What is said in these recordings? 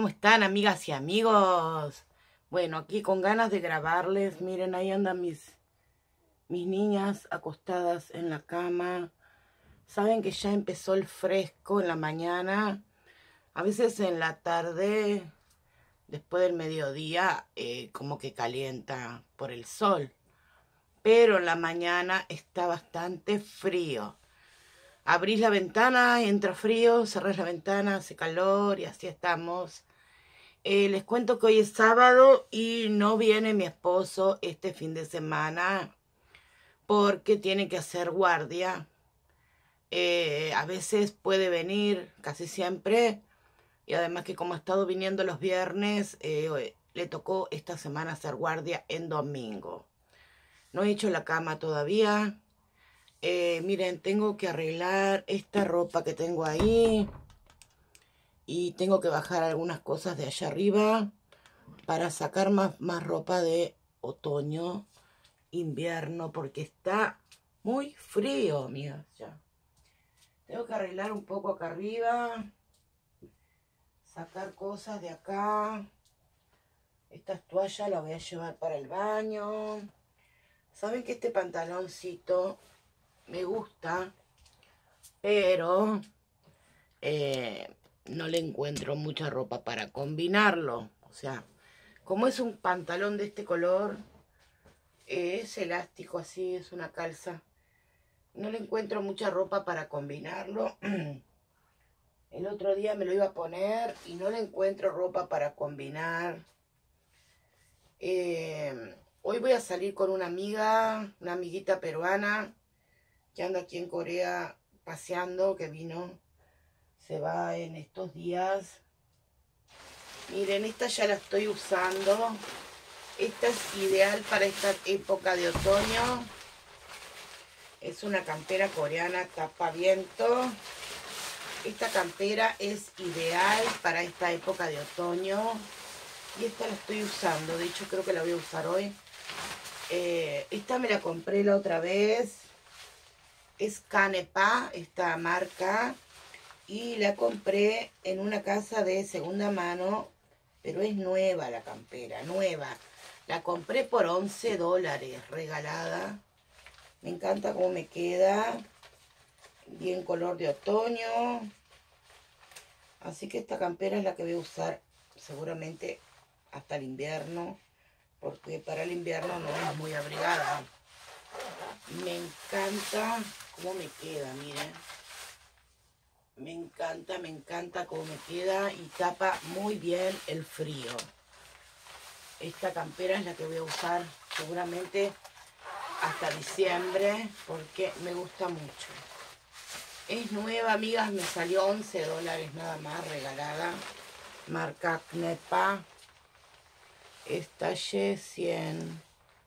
están, amigas y amigos? Bueno, aquí con ganas de grabarles. Miren, ahí andan mis niñas acostadas en la cama. Saben que ya empezó el fresco en la mañana. A veces en la tarde, después del mediodía, como que calienta por el sol. Pero en la mañana está bastante frío. Abrís la ventana, entra frío, cerrás la ventana, hace calor y así estamos. Les cuento que hoy es sábado y no viene mi esposo este fin de semana porque tiene que hacer guardia. A veces puede venir, casi siempre, y además que como ha estado viniendo los viernes, le tocó esta semana hacer guardia en domingo. No he hecho la cama todavía. Miren, tengo que arreglar esta ropa que tengo ahí y tengo que bajar algunas cosas de allá arriba para sacar más ropa de otoño, invierno, porque está muy frío, amigas, ya. Tengo que arreglar un poco acá arriba, sacar cosas de acá. Estas toallas las voy a llevar para el baño. Saben que este pantaloncito me gusta, pero no le encuentro mucha ropa para combinarlo. O sea, como es un pantalón de este color, es elástico así, es una calza. No le encuentro mucha ropa para combinarlo. El otro día me lo iba a poner y no le encuentro ropa para combinar. Hoy voy a salir con una amiga, una amiguita peruana que anda aquí en Corea paseando, que vino, se va en estos días. Miren, esta ya la estoy usando. Esta es ideal para esta época de otoño. Es una campera coreana tapaviento. Esta campera es ideal para esta época de otoño. Y esta la estoy usando. De hecho, creo que la voy a usar hoy. Esta me la compré la otra vez. Es Canepa, esta marca. Y la compré en una casa de segunda mano. Pero es nueva la campera, nueva. La compré por $11, regalada. Me encanta cómo me queda. Bien color de otoño. Así que esta campera es la que voy a usar seguramente hasta el invierno. Porque para el invierno no es muy abrigada. Me encanta cómo me queda, miren. Me encanta cómo me queda y tapa muy bien el frío. Esta campera es la que voy a usar seguramente hasta diciembre porque me gusta mucho. Es nueva, amigas, me salió $11 nada más, regalada. Marca Canepa. Es talle 100.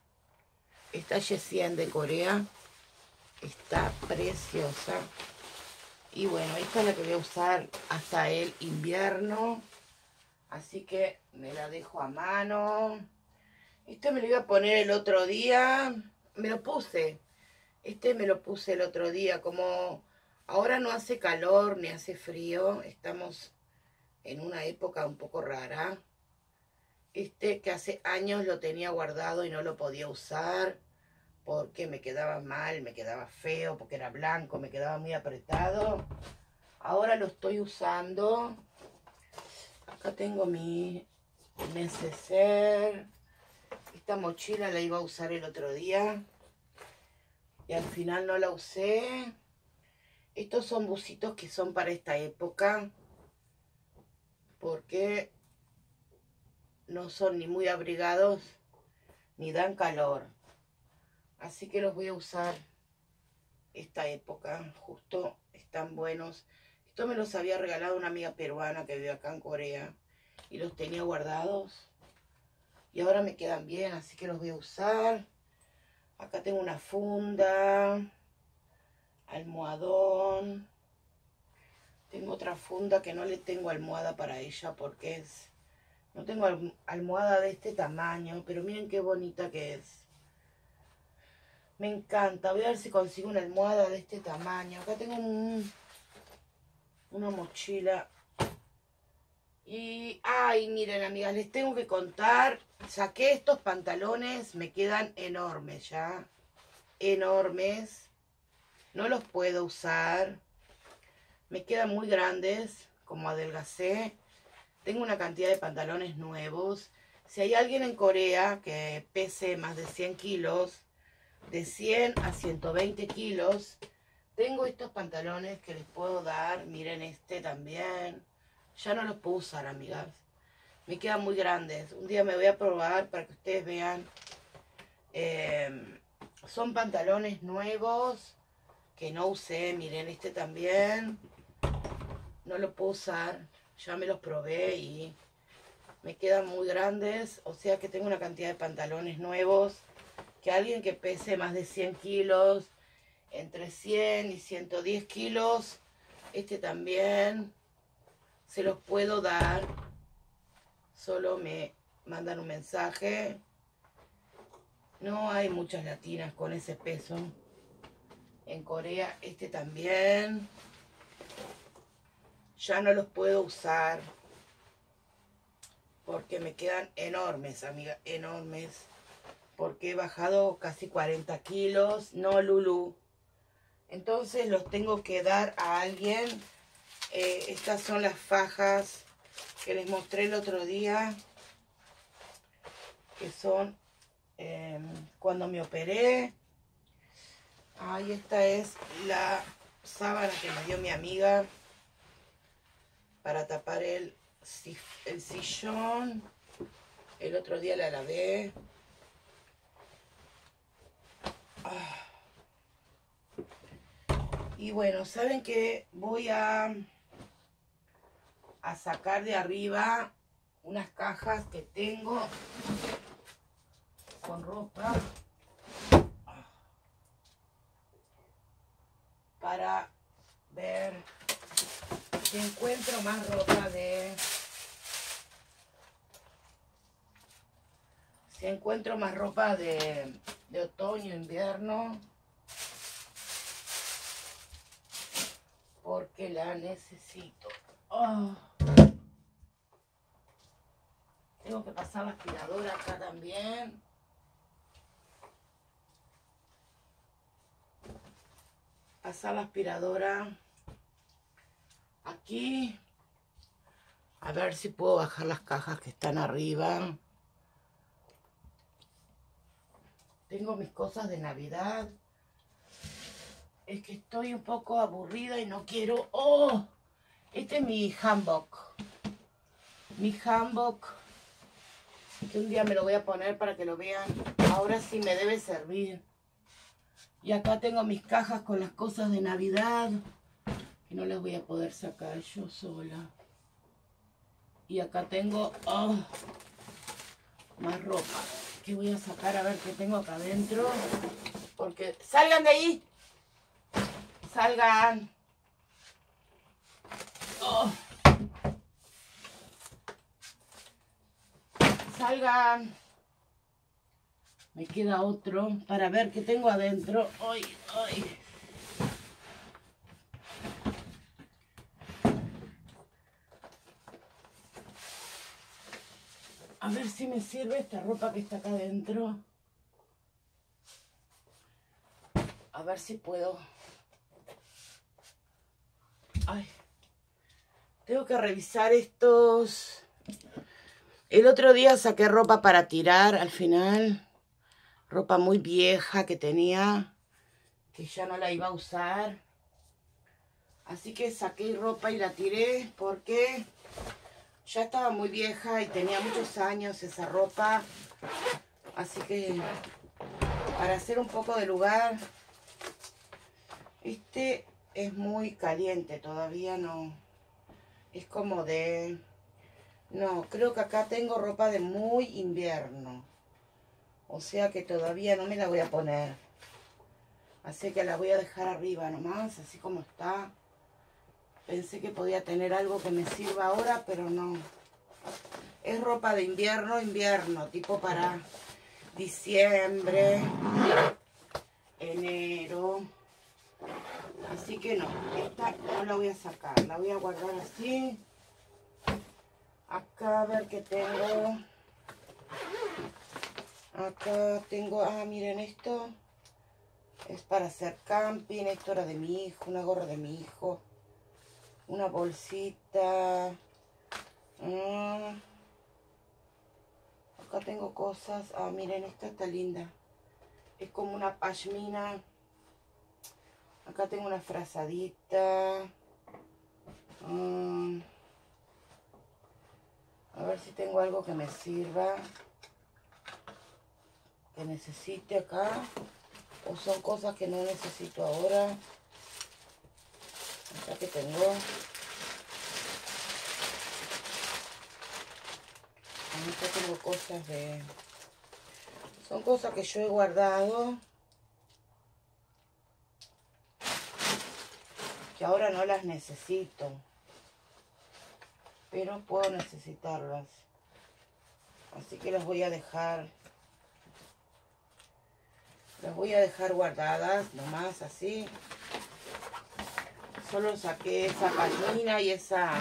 Es talle 100 de Corea. Está preciosa. Y bueno, esta es la que voy a usar hasta el invierno. Así que me la dejo a mano. Este me lo iba a poner el otro día. Me lo puse. Este me lo puse el otro día. Como ahora no hace calor ni hace frío. Estamos en una época un poco rara. Este que hace años lo tenía guardado y no lo podía usar. Porque me quedaba mal, me quedaba feo, porque era blanco, me quedaba muy apretado. Ahora lo estoy usando. Acá tengo mi neceser. Esta mochila la iba a usar el otro día. Y al final no la usé. Estos son bucitos que son para esta época. Porque no son ni muy abrigados, ni dan calor. Así que los voy a usar esta época. Justo están buenos. Esto me los había regalado una amiga peruana que vive acá en Corea. Y los tenía guardados. Y ahora me quedan bien, así que los voy a usar. Acá tengo una funda. Almohadón. Tengo otra funda que no le tengo almohada para ella porque es... No tengo almohada de este tamaño, pero miren qué bonita que es. Me encanta. Voy a ver si consigo una almohada de este tamaño. Acá tengo una mochila Y, ay, miren, amigas, les tengo que contar. Saqué estos pantalones, me quedan enormes ya. Enormes. No los puedo usar. Me quedan muy grandes, como adelgacé. Tengo una cantidad de pantalones nuevos. Si hay alguien en Corea que pese más de 100 kilos, de 100 a 120 kilos, tengo estos pantalones que les puedo dar. Miren este también. Ya no los puedo usar, amigas. Me quedan muy grandes. Un día me voy a probar para que ustedes vean. Son pantalones nuevos que no usé. Miren este también. No lo puedo usar. Ya me los probé y me quedan muy grandes. O sea que tengo una cantidad de pantalones nuevos que alguien que pese más de 100 kilos, entre 100 y 110 kilos, este también se los puedo dar. Solo me mandan un mensaje. No hay muchas latinas con ese peso en Corea. Este también ya no los puedo usar porque me quedan enormes, amiga, enormes, porque he bajado casi 40 kilos. No, Lulu. Entonces los tengo que dar a alguien. Estas son las fajas que les mostré el otro día, que son cuando me operé. Ahí esta es la sábana que me dio mi amiga para tapar el sillón. El otro día la lavé. Y bueno, saben que voy a sacar de arriba unas cajas que tengo con ropa para ver si encuentro más ropa de otoño, invierno, porque la necesito. Tengo que pasar la aspiradora acá también. Pasar la aspiradora aquí. A ver si puedo bajar las cajas que están arriba. Tengo mis cosas de Navidad. Es que estoy un poco aburrida y no quiero... ¡Oh! Este es mi hanbok. Mi hanbok. Que un día me lo voy a poner para que lo vean. Ahora sí me debe servir. Y acá tengo mis cajas con las cosas de Navidad. Que no las voy a poder sacar yo sola. Y acá tengo más ropa. Que voy a sacar a ver qué tengo acá adentro. Porque... ¡Salgan de ahí! ¡Salgan! ¡Salgan! Me queda otro para ver qué tengo adentro. ¡Ay, ay! A ver si me sirve esta ropa que está acá adentro. A ver si puedo. Ay. Tengo que revisar estos. El otro día saqué ropa para tirar al final. Ropa muy vieja que tenía, que ya no la iba a usar. Así que saqué ropa y la tiré porque ya estaba muy vieja y tenía muchos años esa ropa. Así que para hacer un poco de lugar. Este es muy caliente, todavía no. Es como de... No, creo que acá tengo ropa de muy invierno. O sea que todavía no me la voy a poner. Así que la voy a dejar arriba nomás, así como está. Pensé que podía tener algo que me sirva ahora, pero no. Es ropa de invierno, tipo para diciembre, enero. Así que no, esta no la voy a sacar, la voy a guardar así. Acá a ver qué tengo. Acá tengo, miren esto. Es para hacer camping. Esto era de mi hijo, una gorra de mi hijo. Una bolsita. Acá tengo cosas. Miren, esta está linda. Es como una pashmina. Acá tengo una frazadita. A ver si tengo algo que me sirva. Que necesite acá. O son cosas que no necesito ahora. Acá que tengo. Acá tengo cosas de... Son cosas que yo he guardado. Que ahora no las necesito. Pero puedo necesitarlas. Así que las voy a dejar. Las voy a dejar guardadas, nomás así. Solo saqué esa pashmina y esa...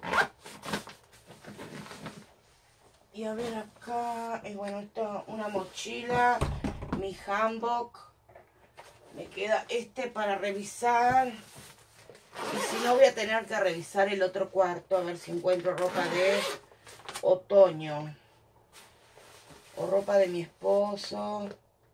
Y a ver acá, bueno, esto, una mochila, mi handbook. Me queda este para revisar. Y si no, voy a tener que revisar el otro cuarto, a ver si encuentro ropa de otoño. O ropa de mi esposo.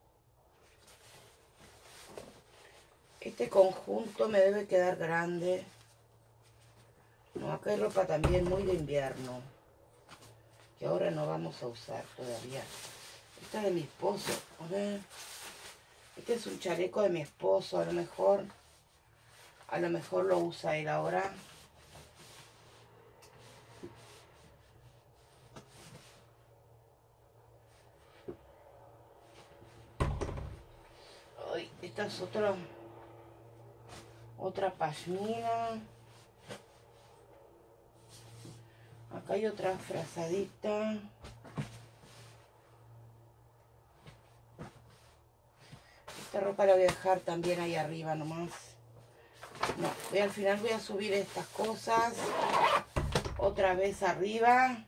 Este conjunto me debe quedar grande. No, acá hay ropa también muy de invierno. Que ahora no vamos a usar todavía. Esta es de mi esposo. A ver. Este es un chaleco de mi esposo. A lo mejor lo usa él ahora. Ay, esta es otra pashmina. Acá hay otra frazadita. Esta ropa la voy a dejar también ahí arriba nomás. No, al final voy a subir estas cosas otra vez arriba.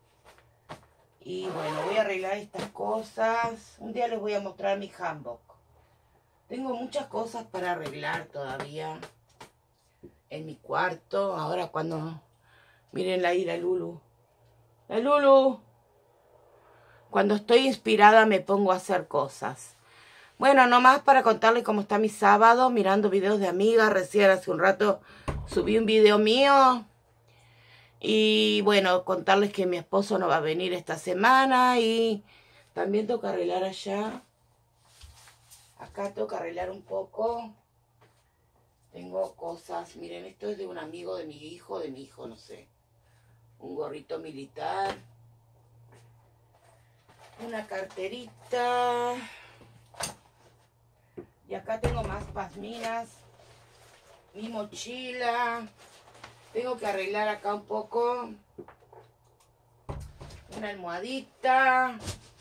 Y bueno, voy a arreglar estas cosas. Un día les voy a mostrar mi handbook. Tengo muchas cosas para arreglar todavía en mi cuarto. Ahora cuando... Miren ahí la Lulu. La Lulu. Cuando estoy inspirada me pongo a hacer cosas. Bueno, nomás para contarles cómo está mi sábado, mirando videos de amigas. Recién hace un rato subí un video mío. Y bueno, contarles que mi esposo no va a venir esta semana. Y también tengo que arreglar allá. Acá tengo que arreglar un poco. Tengo cosas. Miren, esto es de un amigo de mi hijo, no sé. Un gorrito militar. Una carterita. Y acá tengo más pashminas. Mi mochila. Tengo que arreglar acá un poco. Una almohadita.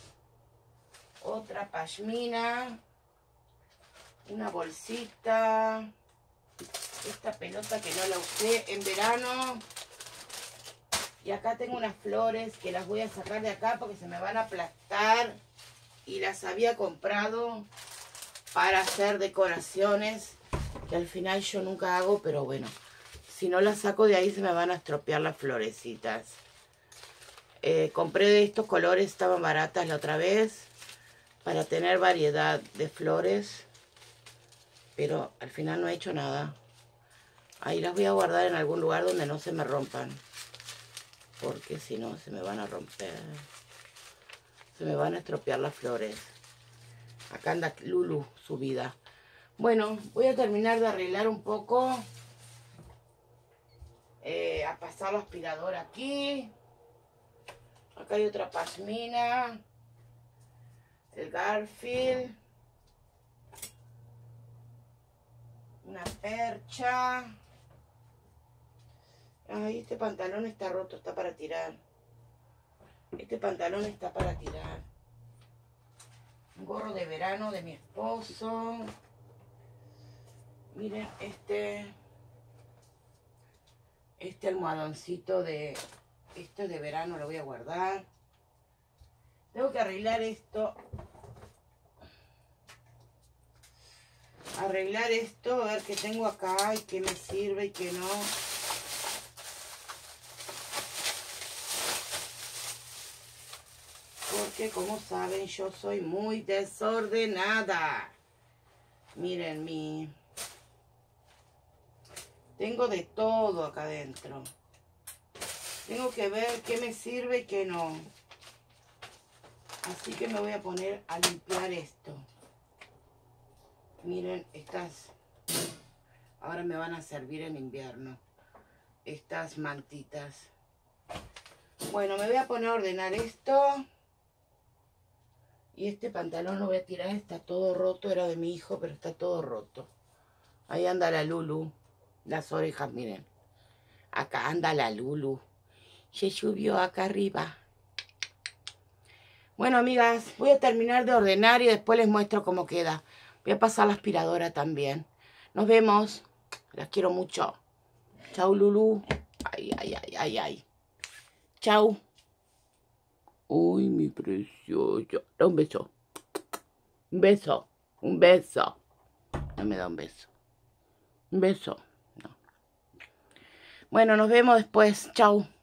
Otra pashmina. Una bolsita. Esta pelota que no la usé en verano. Y acá tengo unas flores que las voy a sacar de acá porque se me van a aplastar. Y las había comprado para hacer decoraciones, que al final yo nunca hago, pero bueno, si no las saco de ahí se me van a estropear las florecitas. Compré de estos colores, estaban baratas la otra vez, para tener variedad de flores, pero al final no he hecho nada. Ahí las voy a guardar en algún lugar donde no se me rompan, porque si no se me van a romper, se me van a estropear las flores. Acá anda Lulu subida. Bueno, voy a terminar de arreglar un poco. A pasar la aspiradora aquí. Acá hay otra pashmina. El Garfield. Una percha. Ay, este pantalón está roto, está para tirar. Este pantalón está para tirar. Un gorro de verano de mi esposo. Miren este almohadoncito de Esto es de verano, lo voy a guardar. Tengo que arreglar esto. Arreglar esto, a ver qué tengo acá y qué me sirve y qué no. Porque como saben, yo soy muy desordenada. Miren tengo de todo acá adentro. Tengo que ver qué me sirve y qué no. Así que me voy a poner a limpiar esto. Miren, estas ahora me van a servir en invierno. Estas mantitas. Bueno, me voy a poner a ordenar esto. Y este pantalón lo voy a tirar, está todo roto, era de mi hijo, pero está todo roto. Ahí anda la Lulu. Las orejas, miren. Acá anda la Lulu. Se subió acá arriba. Bueno, amigas, voy a terminar de ordenar y después les muestro cómo queda. Voy a pasar la aspiradora también. Nos vemos. Las quiero mucho. Chau, Lulu. Ay, ay, ay, ay, ay. Chau. Uy, mi preciosa. Da un beso. Un beso. Un beso. No me da un beso. Un beso. No. Bueno, nos vemos después. Chau.